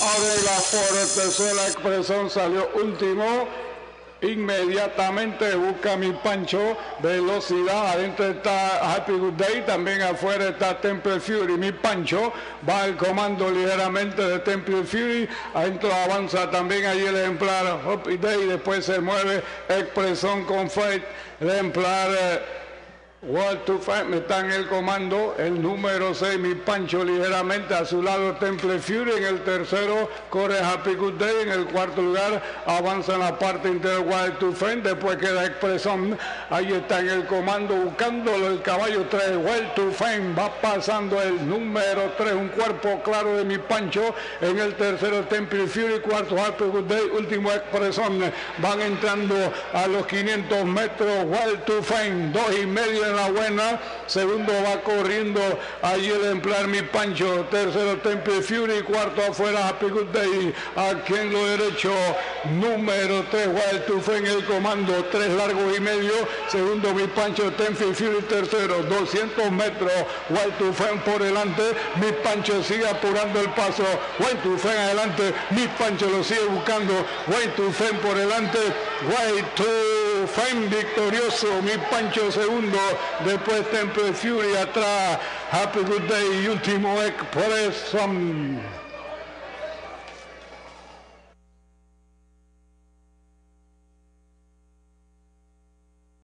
Arregla por el tercera expresión, salió último. Inmediatamente busca mi Pancho, velocidad, adentro está Happy Good Day, también afuera está Temple Fury. Mi Pancho va al comando ligeramente de Temple Fury, adentro avanza también allí el ejemplar Happy Day, después se mueve Expresón con Fight, el ejemplar World to Fight está en el comando, el número 6, mi Pancho ligeramente, a su lado Temple Fury, en el tercero corre Happy Good Day, en el cuarto lugar avanza en la parte interior Wild to Fight, después queda Expresón, ahí está en el comando buscándolo el caballo 3, Wild to Fight, va pasando el número 3, un cuerpo claro de mi Pancho, en el tercero Temple Fury, cuarto Happy Good Day, último Expresón, van entrando a los 500 metros Wild to Fight, 2,5 en la buena, segundo va corriendo allí el ejemplar mi Pancho, tercero Temple Fury, cuarto afuera Happy Good Day, aquí en lo derecho número 3 Wild to Fight en el comando, 3 largos y medio, segundo mi Pancho Temple Fury, tercero 200 metros Wild to Fight por delante, mi Pancho sigue apurando el paso, Wild to Fight adelante, mi Pancho lo sigue buscando, Wild to Fight por delante, Wild to Fight victorioso, mi Pancho segundo, después Temple Fury atrás, Happy Good Day y último Expresón.